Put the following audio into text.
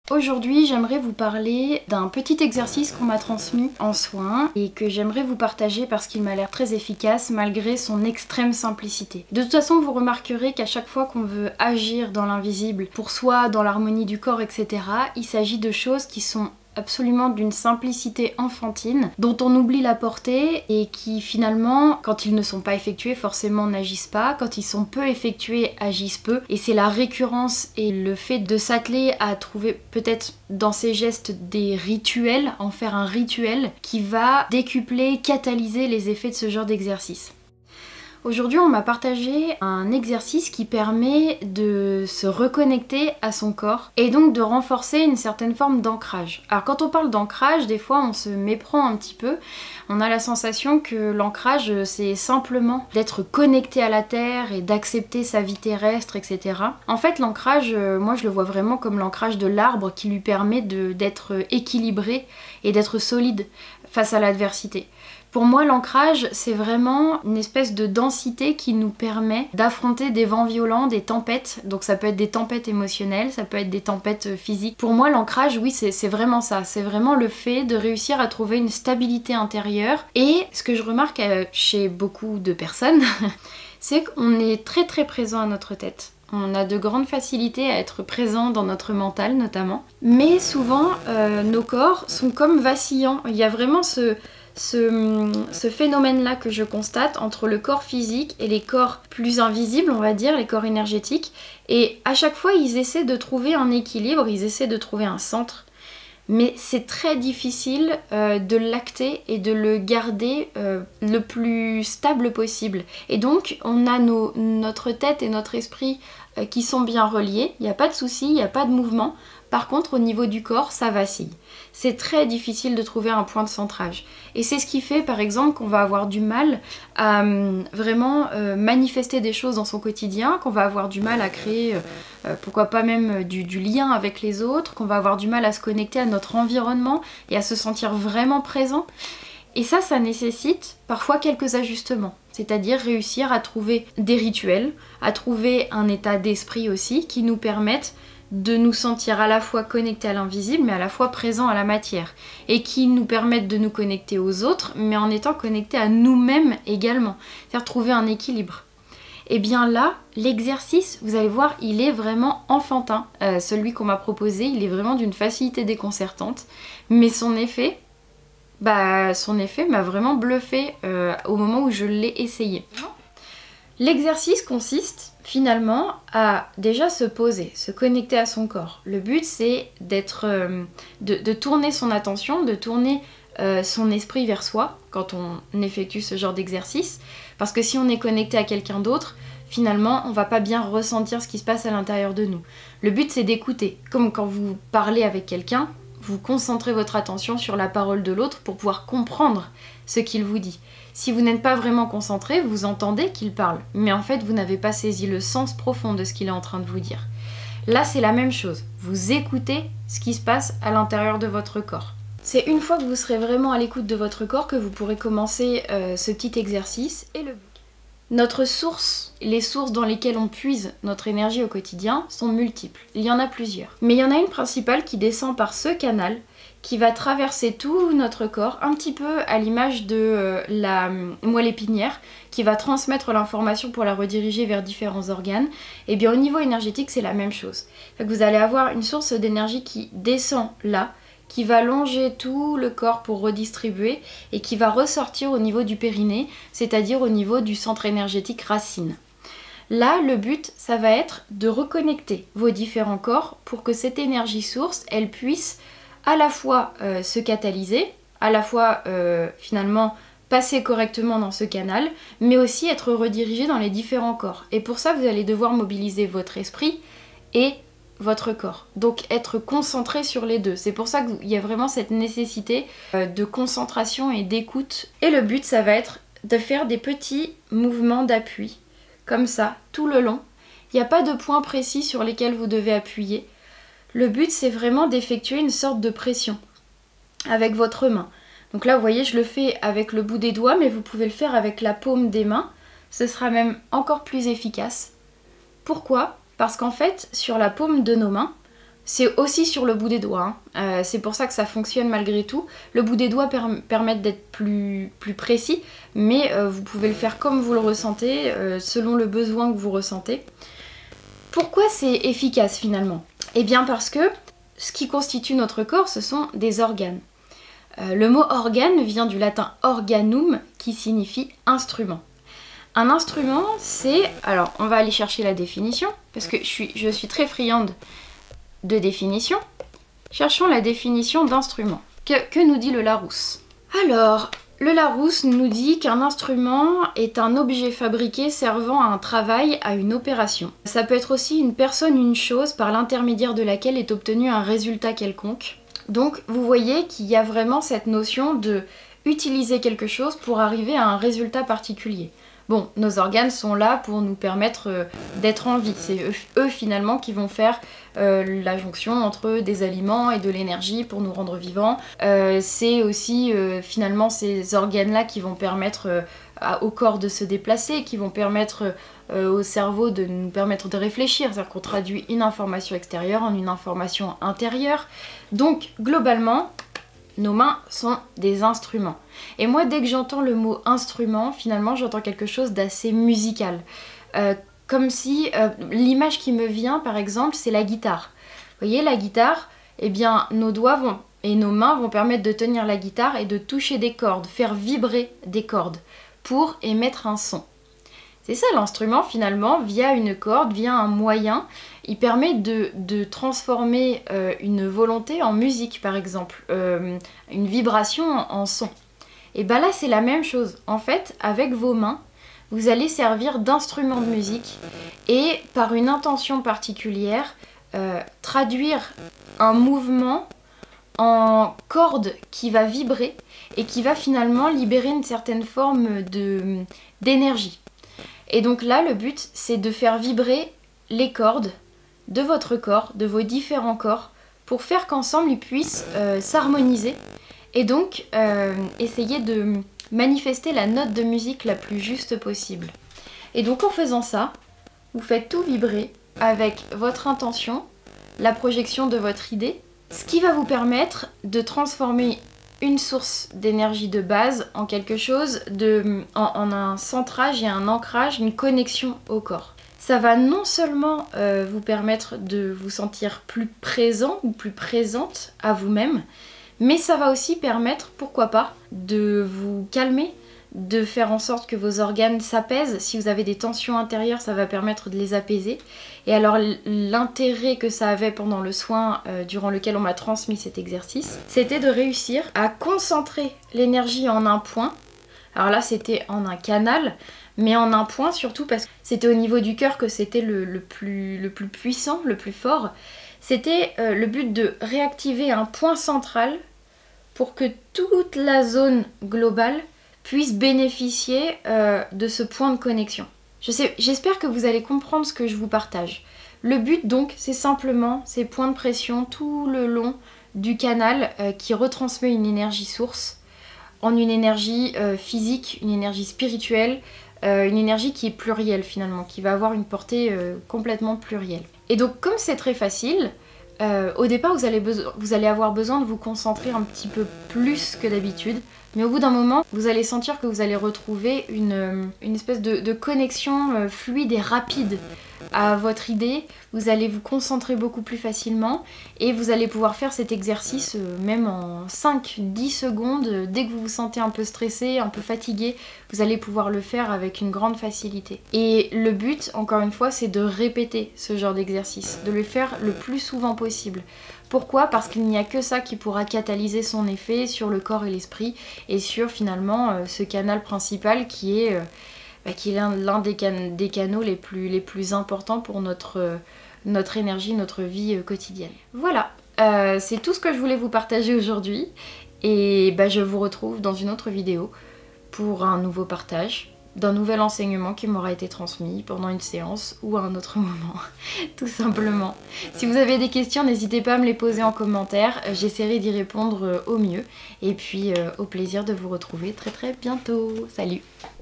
Aujourd'hui, j'aimerais vous parler d'un petit exercice qu'on m'a transmis en soins et que j'aimerais vous partager parce qu'il m'a l'air très efficace malgré son extrême simplicité. De toute façon, vous remarquerez qu'à chaque fois qu'on veut agir dans l'invisible, pour soi, dans l'harmonie du corps, etc., il s'agit de choses qui sont absolument d'une simplicité enfantine, dont on oublie la portée et qui finalement, quand ils ne sont pas effectués, forcément n'agissent pas, quand ils sont peu effectués, agissent peu. Et c'est la récurrence et le fait de s'atteler à trouver peut-être dans ces gestes des rituels, en faire un rituel, qui va décupler, catalyser les effets de ce genre d'exercice. Aujourd'hui, on m'a partagé un exercice qui permet de se reconnecter à son corps et donc de renforcer une certaine forme d'ancrage. Alors quand on parle d'ancrage, des fois on se méprend un petit peu. On a la sensation que l'ancrage, c'est simplement d'être connecté à la terre et d'accepter sa vie terrestre, etc. En fait, l'ancrage, moi je le vois vraiment comme l'ancrage de l'arbre qui lui permet d'être équilibré et d'être solide face à l'adversité. Pour moi, l'ancrage, c'est vraiment une espèce de densité qui nous permet d'affronter des vents violents, des tempêtes. Donc ça peut être des tempêtes émotionnelles, ça peut être des tempêtes physiques. Pour moi, l'ancrage, oui, c'est vraiment ça. C'est vraiment le fait de réussir à trouver une stabilité intérieure. Et ce que je remarque chez beaucoup de personnes, c'est qu'on est très très présent à notre tête. On a de grandes facilités à être présent dans notre mental notamment. Mais souvent, nos corps sont comme vacillants. Il y a vraiment ce phénomène-là que je constate entre le corps physique et les corps plus invisibles, on va dire, les corps énergétiques. Et à chaque fois, ils essaient de trouver un équilibre, ils essaient de trouver un centre. Mais c'est très difficile de l'acter et de le garder le plus stable possible. Et donc, on a notre tête et notre esprit qui sont bien reliés. Il n'y a pas de souci, il n'y a pas de mouvement. Par contre, au niveau du corps, ça vacille. C'est très difficile de trouver un point de centrage. Et c'est ce qui fait, par exemple, qu'on va avoir du mal à vraiment manifester des choses dans son quotidien, qu'on va avoir du mal à créer, pourquoi pas même du lien avec les autres, qu'on va avoir du mal à se connecter à notre environnement et à se sentir vraiment présent. Et ça nécessite parfois quelques ajustements. C'est-à-dire réussir à trouver des rituels, à trouver un état d'esprit aussi qui nous permettent de nous sentir à la fois connectés à l'invisible mais à la fois présents à la matière et qui nous permettent de nous connecter aux autres mais en étant connectés à nous-mêmes également, c'est-à-dire trouver un équilibre. Et bien là, l'exercice, vous allez voir, il est vraiment enfantin. Celui qu'on m'a proposé, il est vraiment d'une facilité déconcertante, mais son effet m'a vraiment bluffé au moment où je l'ai essayé. L'exercice consiste finalement à déjà se poser, se connecter à son corps. Le but c'est de tourner son attention, de tourner son esprit vers soi quand on effectue ce genre d'exercice. Parce que si on est connecté à quelqu'un d'autre, finalement on va pas bien ressentir ce qui se passe à l'intérieur de nous. Le but c'est d'écouter. Comme quand vous parlez avec quelqu'un, vous concentrez votre attention sur la parole de l'autre pour pouvoir comprendre ce qu'il vous dit. Si vous n'êtes pas vraiment concentré, vous entendez qu'il parle, mais en fait vous n'avez pas saisi le sens profond de ce qu'il est en train de vous dire. Là c'est la même chose, vous écoutez ce qui se passe à l'intérieur de votre corps. C'est une fois que vous serez vraiment à l'écoute de votre corps que vous pourrez commencer ce petit exercice et le but. Notre source, les sources dans lesquelles on puise notre énergie au quotidien sont multiples. Il y en a plusieurs. Mais il y en a une principale qui descend par ce canal, qui va traverser tout notre corps, un petit peu à l'image de la moelle épinière, qui va transmettre l'information pour la rediriger vers différents organes. Et bien au niveau énergétique, c'est la même chose. Fait que vous allez avoir une source d'énergie qui descend là, qui va longer tout le corps pour redistribuer et qui va ressortir au niveau du périnée, c'est-à-dire au niveau du centre énergétique racine. Là, le but, ça va être de reconnecter vos différents corps pour que cette énergie source, elle puisse à la fois se catalyser, à la fois finalement passer correctement dans ce canal, mais aussi être redirigée dans les différents corps. Et pour ça, vous allez devoir mobiliser votre esprit et votre corps. Donc être concentré sur les deux. C'est pour ça qu'il y a vraiment cette nécessité de concentration et d'écoute. Et le but, ça va être de faire des petits mouvements d'appui, comme ça, tout le long. Il n'y a pas de points précis sur lesquels vous devez appuyer. Le but, c'est vraiment d'effectuer une sorte de pression avec votre main. Donc là, vous voyez, je le fais avec le bout des doigts, mais vous pouvez le faire avec la paume des mains. Ce sera même encore plus efficace. Pourquoi ? Parce qu'en fait, sur la paume de nos mains, C'est aussi sur le bout des doigts, hein. C'est pour ça que ça fonctionne malgré tout. Le bout des doigts permettent d'être plus précis, mais vous pouvez le faire comme vous le ressentez, selon le besoin que vous ressentez. Pourquoi c'est efficace finalement? Eh bien parce que ce qui constitue notre corps, ce sont des organes. Le mot organe vient du latin organum, qui signifie instrument. Un instrument, c'est... Alors, on va aller chercher la définition, parce que je suis très friande de définition. Cherchons la définition d'instrument. Que nous dit le Larousse? Alors, le Larousse nous dit qu'un instrument est un objet fabriqué servant à un travail, à une opération. Ça peut être aussi une personne, une chose, par l'intermédiaire de laquelle est obtenu un résultat quelconque. Donc, vous voyez qu'il y a vraiment cette notion de utiliser quelque chose pour arriver à un résultat particulier. Bon, nos organes sont là pour nous permettre d'être en vie. C'est eux finalement qui vont faire la jonction entre des aliments et de l'énergie pour nous rendre vivants. C'est aussi finalement ces organes-là qui vont permettre au corps de se déplacer, qui vont permettre au cerveau de nous permettre de réfléchir. C'est-à-dire qu'on traduit une information extérieure en une information intérieure. Donc globalement, nos mains sont des instruments. Et moi, dès que j'entends le mot instrument, finalement, j'entends quelque chose d'assez musical. Comme si l'image qui me vient, par exemple, c'est la guitare. Vous voyez, la guitare, eh bien, nos doigts et nos mains vont permettre de tenir la guitare et de toucher des cordes, faire vibrer des cordes pour émettre un son. C'est ça l'instrument finalement, via une corde, via un moyen, il permet de transformer une volonté en musique par exemple, une vibration en son. Et bien là c'est la même chose, en fait avec vos mains, vous allez servir d'instrument de musique et par une intention particulière, traduire un mouvement en corde qui va vibrer et qui va finalement libérer une certaine forme d'énergie. Et donc là, le but, c'est de faire vibrer les cordes de votre corps, de vos différents corps, pour faire qu'ensemble, ils puissent s'harmoniser et donc essayer de manifester la note de musique la plus juste possible. Et donc en faisant ça, vous faites tout vibrer avec votre intention, la projection de votre idée, ce qui va vous permettre de transformer une source d'énergie de base en quelque chose en un centrage et un ancrage, une connexion au corps. Ça va non seulement vous permettre de vous sentir plus présent ou plus présente à vous-même, mais ça va aussi permettre, pourquoi pas, de vous calmer, de faire en sorte que vos organes s'apaisent. Si vous avez des tensions intérieures, ça va permettre de les apaiser. Et alors l'intérêt que ça avait pendant le soin durant lequel on m'a transmis cet exercice, c'était de réussir à concentrer l'énergie en un point. Alors là c'était en un canal, mais en un point surtout parce que c'était au niveau du cœur que c'était le plus puissant, le plus fort. C'était le but de réactiver un point central pour que toute la zone globale puisse bénéficier de ce point de connexion. J'espère que vous allez comprendre ce que je vous partage. Le but donc, c'est simplement ces points de pression tout le long du canal qui retransmet une énergie source en une énergie physique, une énergie spirituelle, une énergie qui est plurielle finalement, qui va avoir une portée complètement plurielle. Et donc comme c'est très facile, au départ vous allez avoir besoin de vous concentrer un petit peu plus que d'habitude, mais au bout d'un moment vous allez sentir que vous allez retrouver une espèce de connexion fluide et rapide à votre idée. Vous allez vous concentrer beaucoup plus facilement et vous allez pouvoir faire cet exercice même en 5-10 secondes. Dès que vous vous sentez un peu stressé, un peu fatigué, vous allez pouvoir le faire avec une grande facilité. Et le but, encore une fois, c'est de répéter ce genre d'exercice, de le faire le plus souvent possible. Pourquoi? Parce qu'il n'y a que ça qui pourra catalyser son effet sur le corps et l'esprit et sur finalement ce canal principal qui est l'un des canaux les plus importants pour notre énergie, notre vie quotidienne. Voilà, c'est tout ce que je voulais vous partager aujourd'hui et je vous retrouve dans une autre vidéo pour un nouveau partage d'un nouvel enseignement qui m'aura été transmis pendant une séance ou à un autre moment, tout simplement. Si vous avez des questions, n'hésitez pas à me les poser en commentaire, j'essaierai d'y répondre au mieux et puis au plaisir de vous retrouver très bientôt. Salut!